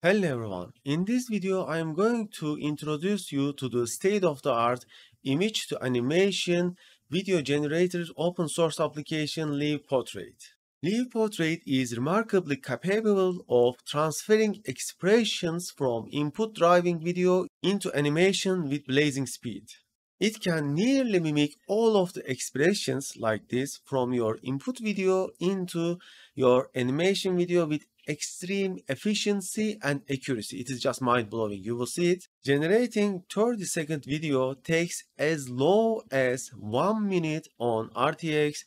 Hello everyone, in this video I am going to introduce you to the state-of-the-art image to animation video generator open source application LivePortrait. LivePortrait is remarkably capable of transferring expressions from input driving video into animation with blazing speed. It can nearly mimic all of the expressions like this from your input video into your animation video with extreme efficiency and accuracy. It is just mind-blowing. You will see it. Generating 30-second video takes as low as 1 minute on RTX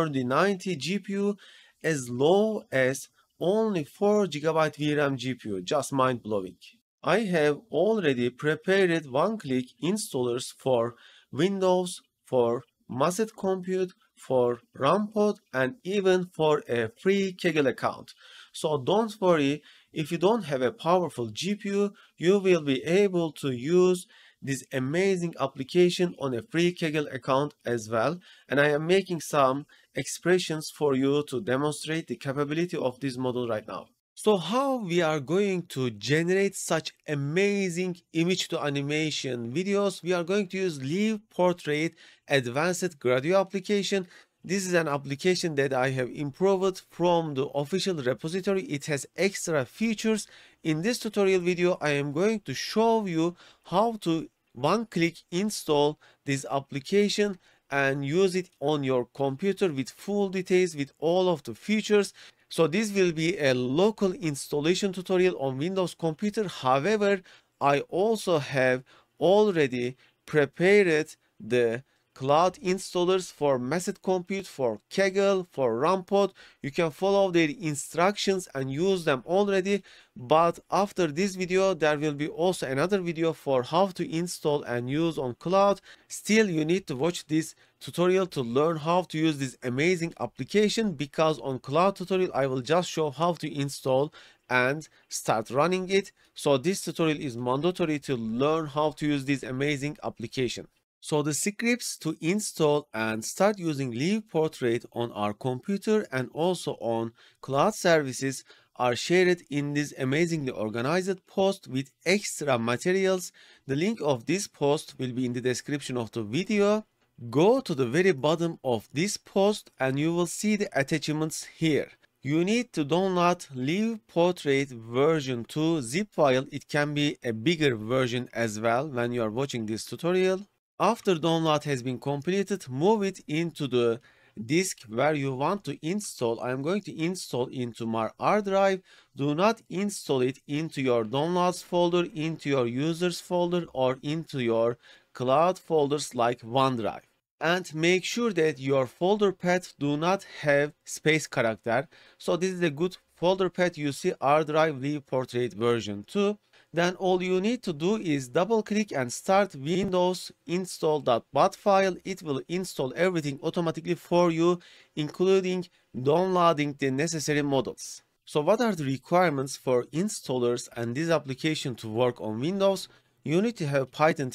3090 GPU, as low as only 4 GB VRAM GPU. Just mind-blowing. I have already prepared one-click installers for Windows, for Macet Compute, for RunPod, and even for a free Kaggle account. So don't worry, if you don't have a powerful GPU, you will be able to use this amazing application on a free Kaggle account as well. And I am making some expressions for you to demonstrate the capability of this model right now. So how we are going to generate such amazing image to animation videos? We are going to use LivePortrait Advanced Gradio application. This is an application that I have improved from the official repository. It has extra features. In this tutorial video, I am going to show you how to one-click install this application and use it on your computer with full details, with all of the features. So this will be a local installation tutorial on Windows computer. However, I also have already prepared the cloud installers for Macet Compute, for Kaggle, for RunPod. You can follow their instructions and use them already. But after this video, there will be also another video for how to install and use on cloud. Still, you need to watch this tutorial to learn how to use this amazing application, because on cloud tutorial, I will just show how to install and start running it. So this tutorial is mandatory to learn how to use this amazing application. So the scripts to install and start using LivePortrait on our computer and also on cloud services are shared in this amazingly organized post with extra materials. The link of this post will be in the description of the video. Go to the very bottom of this post and you will see the attachments here. You need to download LivePortrait version 2 zip file. It can be a bigger version as well when you are watching this tutorial. After download has been completed, move it into the disk where you want to install. I am going to install into my R drive. Do not install it into your downloads folder, into your users folder, or into your cloud folders like OneDrive. And make sure that your folder path do not have space character. So this is a good folder path. You see R drive LivePortrait version 2. Then all you need to do is double click and start Windows install.bat file. It will install everything automatically for you, including downloading the necessary models. So what are the requirements for installers and this application to work on Windows? You need to have Python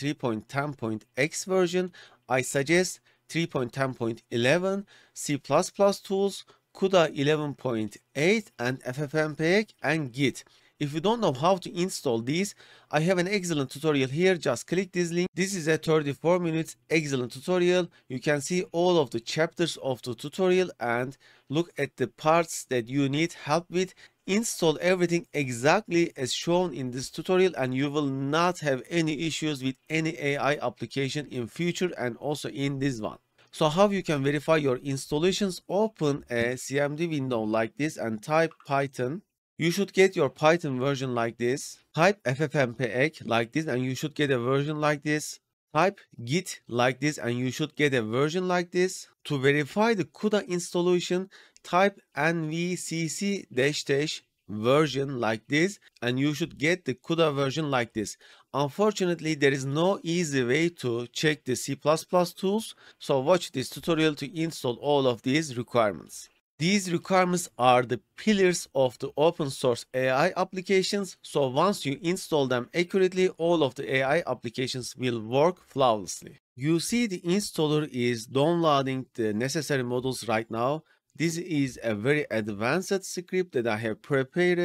3.10.x version. I suggest 3.10.11, C++ tools, CUDA 11.8, and FFmpeg and Git. If you don't know how to install these, I have an excellent tutorial here. Just click this link. This is a 34 minutes excellent tutorial. You can see all of the chapters of the tutorial and look at the parts that you need help with. Install everything exactly as shown in this tutorial and you will not have any issues with any AI application in future and also in this one. So how you can verify your installations? Open a CMD window like this and type Python. You should get your Python version like this. Type FFmpeg like this and you should get a version like this. Type Git like this and you should get a version like this. To verify the CUDA installation, type nvcc version like this and you should get the CUDA version like this. Unfortunately, there is no easy way to check the C++ tools, so watch this tutorial to install all of these requirements. These requirements are the pillars of the open source AI applications, so once you install them accurately, all of the AI applications will work flawlessly. You see the installer is downloading the necessary models right now. This is a very advanced script that I have prepared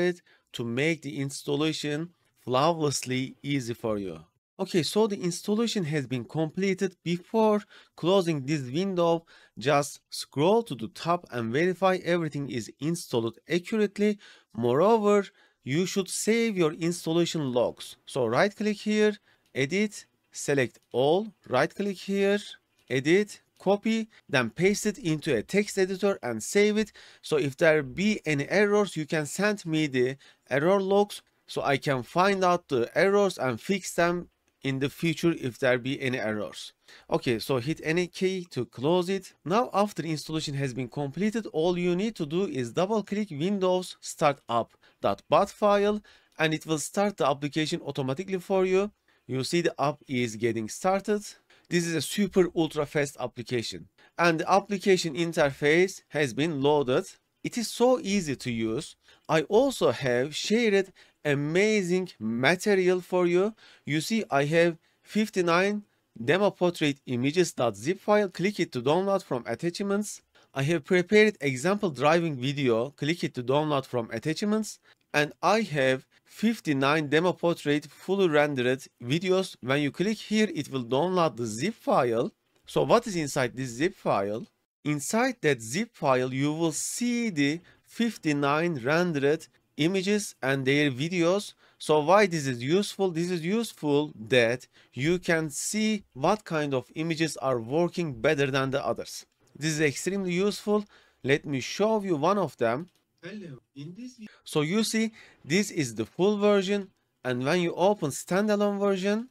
to make the installation flawlessly easy for you. Okay, so the installation has been completed. Before closing this window, just scroll to the top and verify everything is installed accurately. Moreover, you should save your installation logs. So right click here, edit, select all, right click here, edit, copy, then paste it into a text editor and save it. So if there be any errors, you can send me the error logs so I can find out the errors and fix them in the future if there be any errors. Okay, so hit any key to close it. Now after installation has been completed, all you need to do is double click Windows startup.bat file and it will start the application automatically for you. You see the app is getting started. This is a super ultra fast application and the application interface has been loaded. It is so easy to use. I also have shared amazing material for you. You see I have 59 demo portrait images.zip file. Click it to download from attachments. I have prepared example driving video. Click it to download from attachments. And I have 59 demo portrait fully rendered videos. When you click here, it will download the zip file. So what is inside this zip file? Inside that zip file, you will see the 59 rendered images and their videos. So why this is useful? This is useful that you can see what kind of images are working better than the others. This is extremely useful. Let me show you one of them. So you see this is the full version, and when you open standalone version,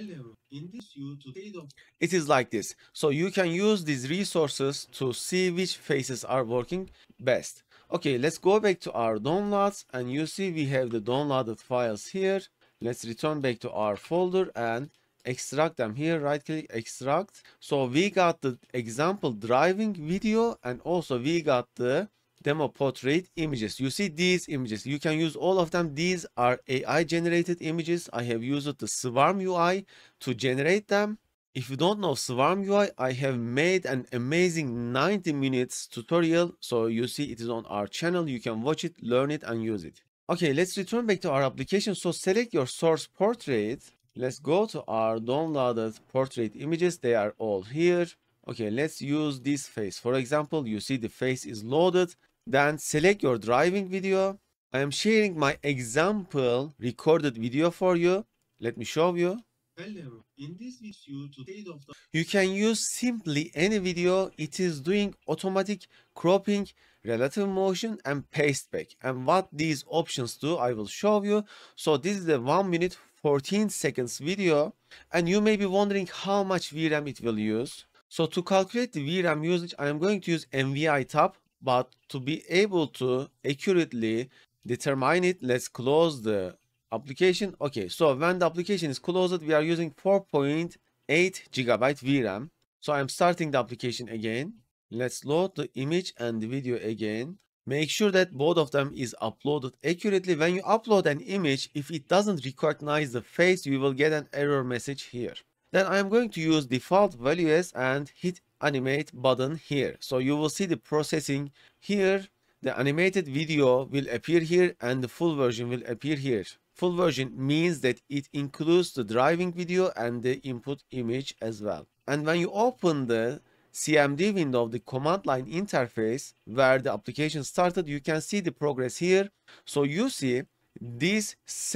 it is like this. So you can use these resources to see which faces are working best. Okay, let's go back to our downloads and you see we have the downloaded files here. Let's return back to our folder and extract them here. Right click, extract. So we got the example driving video and also we got the demo portrait images. You see these images, you can use all of them. These are AI generated images. I have used the Swarm UI to generate them. If you don't know Swarm UI, I have made an amazing 90 minutes tutorial. So you see it is on our channel. You can watch it, learn it and use it. Okay, let's return back to our application. So select your source portrait. Let's go to our downloaded portrait images. They are all here. Okay, let's use this face. For example, you see the face is loaded. Then select your driving video. I am sharing my example recorded video for you. Let me show you. Hello. In this video, you can use simply any video. It is doing automatic cropping, relative motion and paste back. And what these options do, I will show you. So this is a 1 minute 14 seconds video. And you may be wondering how much VRAM it will use. So to calculate the VRAM usage, I am going to use MVI tab. But to be able to accurately determine it, let's close the application. Okay, so when the application is closed, we are using 4.8 gigabyte VRAM. So I'm starting the application again. Let's load the image and the video again. Make sure that both of them is uploaded accurately. When you upload an image, if it doesn't recognize the face, you will get an error message here. Then I am going to use default values and hit animate button here. So you will see the processing here. The animated video will appear here and the full version will appear here. Full version means that it includes the driving video and the input image as well. And when you open the CMD window of the command line interface where the application started, you can see the progress here. So you see this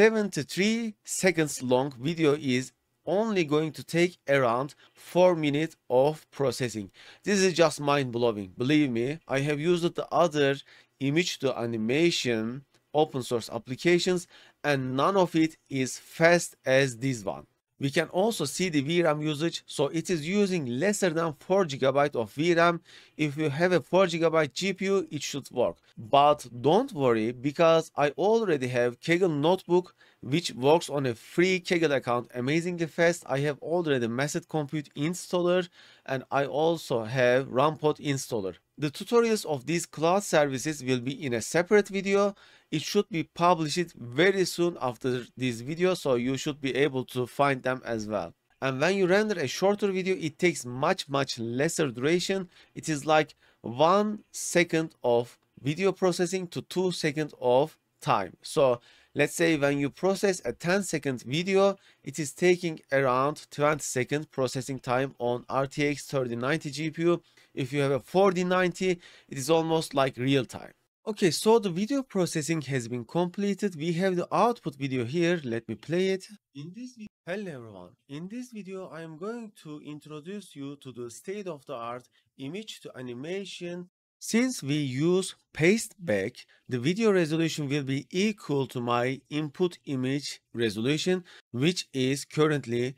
73 seconds long video is only going to take around 4 minutes of processing. This is just mind-blowing. Believe me, I have used the other image to animation open source applications and none of it is fast as this one. We can also see the VRAM usage, so it is using lesser than 4 GB of VRAM. If you have a 4 GB GPU, it should work. But don't worry, because I already have Kaggle Notebook, which works on a free Kaggle account amazingly fast. I have already Massive Compute installer, and I also have RunPod installer. The tutorials of these cloud services will be in a separate video. It should be published very soon after this video, so you should be able to find them as well. And when you render a shorter video, it takes much lesser duration. It is like 1 second of video processing to 2 seconds of time. So let's say when you process a 10-second video, it is taking around 20-second processing time on RTX 3090 GPU. If you have a 4090, it is almost like real time. Okay, so the video processing has been completed. We have the output video here. Let me play it. Hello everyone. In this video, I am going to introduce you to the state-of-the-art image to animation. Since we use paste back, the video resolution will be equal to my input image resolution, which is currently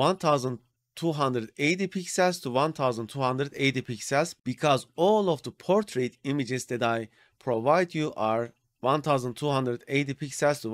1280 pixels to 1280 pixels, because all of the portrait images that I provide you are 1280 pixels to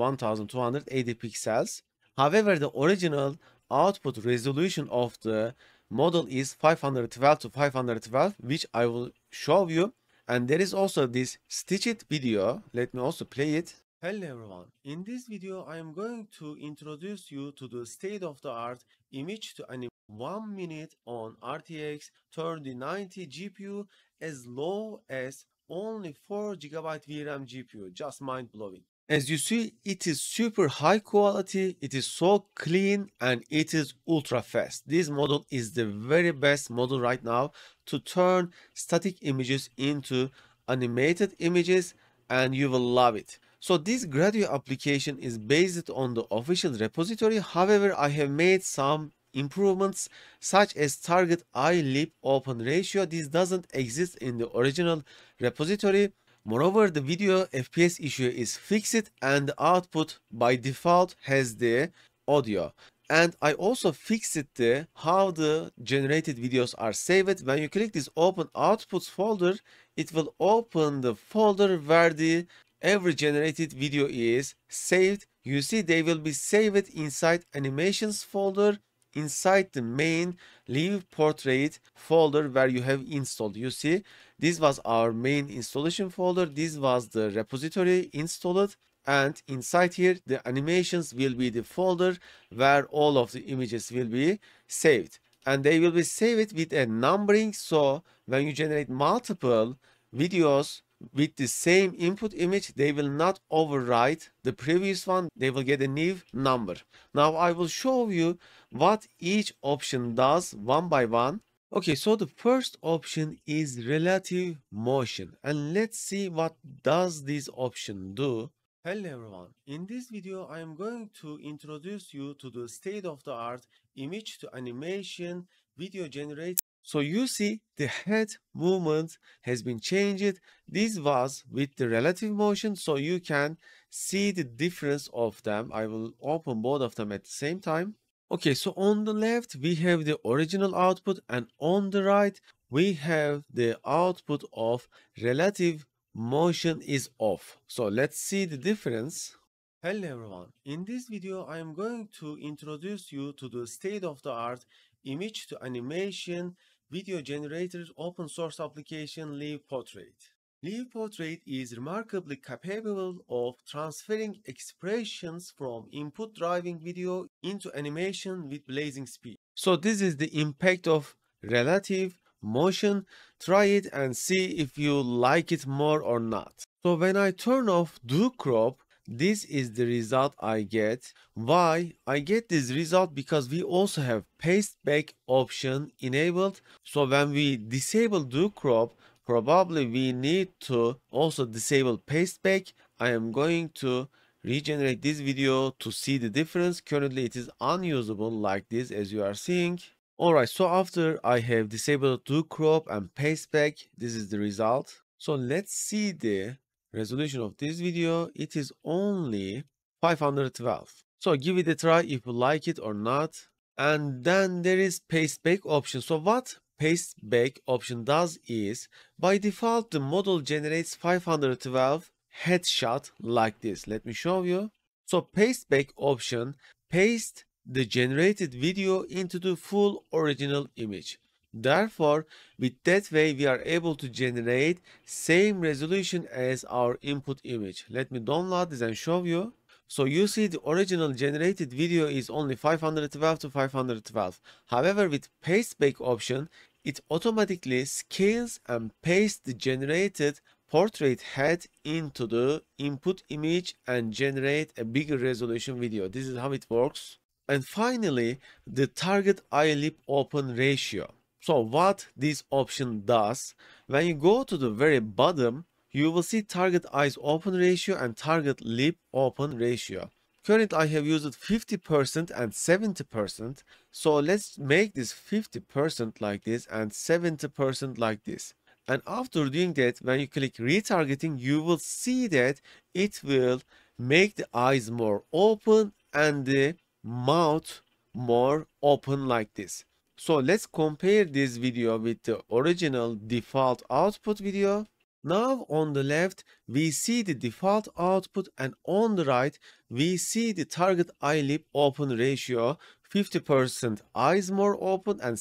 1280 pixels. However, the original output resolution of the model is 512 to 512, which I will show you. And there is also this stitched video. Let me also play it. Hello everyone. In this video, I am going to introduce you to the state-of-the-art image to animation 1 minute on RTX 3090 GPU as low as only 4 GB VRAM GPU. Just mind-blowing. As you see, it is super high quality, it is so clean, and it is ultra fast. This model is the very best model right now to turn static images into animated images, and you will love it. So this Gradio application is based on the official repository. However, I have made some improvements such as Target Eyelid Open Ratio. This doesn't exist in the original repository. Moreover, the video FPS issue is fixed and the output by default has the audio. And I also fixed how the generated videos are saved. When you click this open outputs folder, it will open the folder where the every generated video is saved. You see, they will be saved inside animations folder, inside the main LivePortrait folder where you have installed. You see, this was our main installation folder. This was the repository installed, and inside here the animations will be the folder where all of the images will be saved, and they will be saved with a numbering. So when you generate multiple videos with the same input image, they will not overwrite the previous one. They will get a new number. Now I will show you what each option does one by one. Okay, so the first option is relative motion, and let's see what does this option do. Hello everyone. In this video, I am going to introduce you to the state-of-the-art image to animation video generator. So you see the head movement has been changed. This was with the relative motion, so you can see the difference of them. I will open both of them at the same time. Okay, so on the left we have the original output, and on the right we have the output of relative motion is off. So let's see the difference. Hello everyone. In this video, I am going to introduce you to the state-of-the-art image to animation video generator open source application LivePortrait. LivePortrait is remarkably capable of transferring expressions from input driving video into animation with blazing speed. So this is the impact of relative motion. Try it and see if you like it more or not. So when I turn off do crop, this is the result I get. Why? I get this result because we also have paste back option enabled. So when we disable do crop, probably we need to also disable paste back. I am going to regenerate this video to see the difference. Currently it is unusable like this, as you are seeing. Alright, so after I have disabled do crop and paste back, this is the result. So let's see the resolution of this video. It is only 512. So give it a try if you like it or not. And then there is paste back option. So what paste back option does is, by default the model generates 512 headshot like this. Let me show you. So paste back option paste the generated video into the full original image. Therefore, with that way we are able to generate same resolution as our input image. Let me download this and show you. So you see the original generated video is only 512 to 512. However, with paste back option, it automatically scales and pastes the generated portrait head into the input image and generate a bigger resolution video. This is how it works. And finally, the target eyelid open ratio. So what this option does, when you go to the very bottom, you will see target eyes open ratio and target lip open ratio. Currently I have used 50% and 70%. So let's make this 50% like this and 70% like this. And after doing that, when you click retargeting, you will see that it will make the eyes more open and the mouth more open like this. So let's compare this video with the original default output video. Now on the left, we see the default output, and on the right, we see the target eyelid open ratio. 50% eyes more open and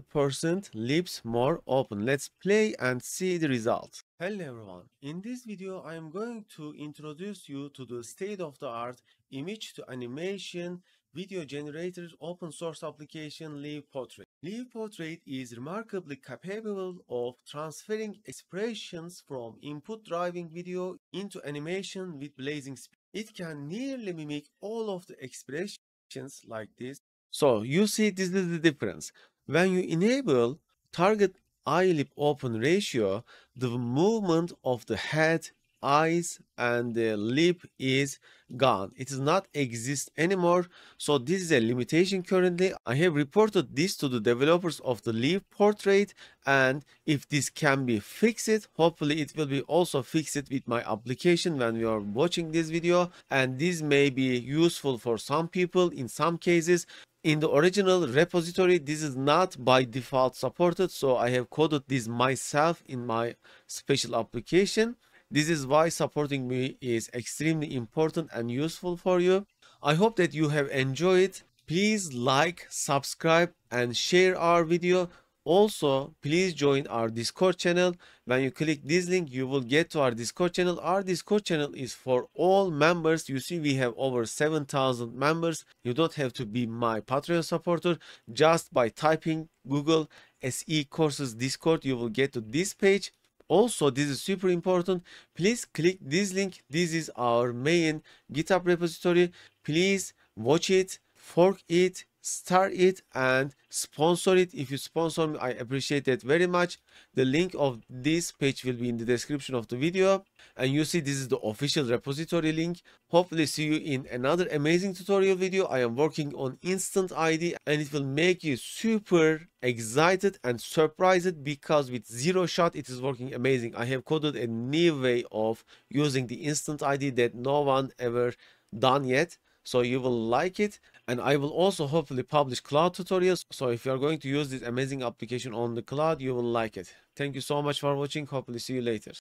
70% lips more open. Let's play and see the results. Hello everyone. In this video, I am going to introduce you to the state-of-the-art image to animation video generator open source application LivePortrait. LivePortrait is remarkably capable of transferring expressions from input driving video into animation with blazing speed. It can nearly mimic all of the expressions like this. So you see, this is the difference. When you enable target eyelid open ratio, the movement of the head, eyes and the lip is gone. It does not exist anymore. So this is a limitation currently. I have reported this to the developers of the LivePortrait, and if this can be fixed, hopefully it will be also fixed with my application when we are watching this video, and this may be useful for some people in some cases. In the original repository, this is not by default supported, so I have coded this myself in my special application. This is why supporting me is extremely important and useful for you. I hope that you have enjoyed. Please like, subscribe and share our video. Also, please join our Discord channel. When you click this link, you will get to our Discord channel. Our Discord channel is for all members. You see, we have over 7,000 members. You don't have to be my Patreon supporter. Just by typing Google SECourses Discord, you will get to this page. Also, this is super important. Please click this link. This is our main GitHub repository. Please watch it, fork it, start it and sponsor it. If you sponsor me, I appreciate it very much. The link of this page will be in the description of the video, and you see this is the official repository link. Hopefully see you in another amazing tutorial video. I am working on instant ID and it will make you super excited and surprised because with zero shot it is working amazing. I have coded a new way of using the instant ID that no one ever done yet. So you will like it, and I will also hopefully publish cloud tutorials. So if you are going to use this amazing application on the cloud, you will like it. Thank you so much for watching. Hopefully see you later.